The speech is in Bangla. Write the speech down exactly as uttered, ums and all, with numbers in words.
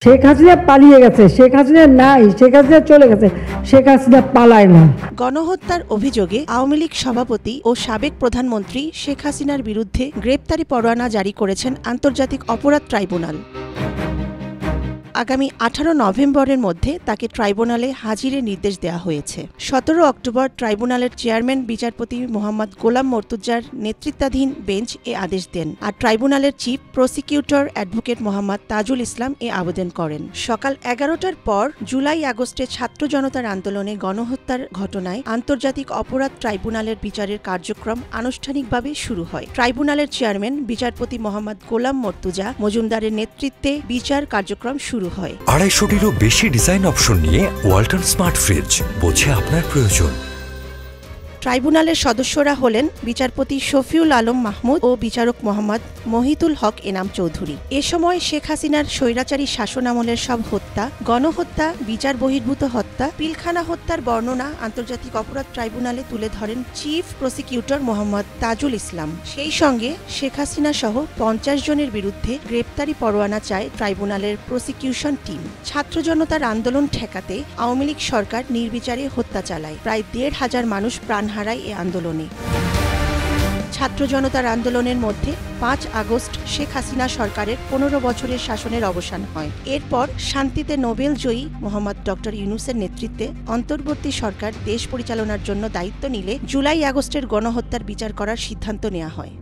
শেখ হাসিনা পালিয়ে গেছে, শেখ হাসিনা নাই, শেখ হাসিনা চলে গেছে, শেখ হাসিনা পালায় না। গণহত্যার অভিযোগে আওয়ামী লীগ সভাপতি ও সাবেক প্রধানমন্ত্রী শেখ হাসিনার বিরুদ্ধে গ্রেপ্তারি পরোয়ানা জারি করেছেন আন্তর্জাতিক অপরাধ ট্রাইব্যুনাল। আগামী আঠারো নভেম্বরের মধ্যে তাকে ট্রাইব্যুনালে হাজিরের নির্দেশ দেওয়া হয়েছে। সতেরো অক্টোবর ট্রাইব্যুনালের চেয়ারম্যান বিচারপতি মোহাম্মদ গোলাম মর্তুজার নেতৃত্বাধীন বেঞ্চ এ আদেশ দেন, আর ট্রাইব্যুনালের chief prosecutor advocate Mohammad Tajul Islam এ আবেদন করেন। সকাল এগারোটার পর জুলাই আগস্টে ছাত্র জনতার আন্দোলনে গণহত্যার ঘটনায় আন্তর্জাতিক অপরাধ ট্রাইব্যুনালের বিচারের কার্যক্রম আনুষ্ঠানিকভাবে শুরু হয়। ট্রাইব্যুনালের চেয়ারম্যান বিচারপতি মোহাম্মদ গোলাম মর্তুজা মজুমদারের নেতৃত্বে বিচার কার্যক্রম শুরু হয়। আড়াইশোটিরও বেশি ডিজাইন অপশন নিয়ে ওয়ালটন স্মার্ট ফ্রিজ, বোঝে আপনার প্রয়োজন। ট্রাইব্যুনালের সদস্যরা হলেন বিচারপতি শফিউল আলম মাহমুদ ও বিচারক মোহাম্মদ মহিতুল হক এনাম চৌধুরী। এ সময় শেখ হাসিনার স্বৈরাচারী শাসনামলের সব হত্যা, গণহত্যা, বিচার বহির্ভূত হত্যা, পিলখানা হত্যার বর্ণনা আন্তর্জাতিক অপরাধ ট্রাইব্যুনালে তুলে ধরেন চিফ প্রসিকিউটর মোহাম্মদ তাজুল ইসলাম। সেই সঙ্গে শেখ হাসিনা সহ পঞ্চাশ জনের বিরুদ্ধে গ্রেপ্তারি পরোয়ানা চায় ট্রাইব্যুনালের প্রসিকিউশন টিম। ছাত্র জনতার আন্দোলন ঠেকাতে আওয়ামী লীগ সরকার নির্বিচারে হত্যা চালায়। প্রায় দেড় হাজার মানুষ প্রাণ হারায় এ আন্দোলনে। ছাত্র জনতার আন্দোলনের মধ্যে পাঁচ আগস্ট শেখ হাসিনা সরকারের পনেরো বছরের শাসনের অবসান হয়। এরপর শান্তিতে নোবেল জয়ী মোহাম্মদ ডক্টর ইউনূসের নেতৃত্বে অন্তর্বর্তী সরকার দেশ পরিচালনার জন্য দায়িত্ব নিলে জুলাই আগস্টের গণহত্যার বিচার করার সিদ্ধান্ত নেওয়া হয়।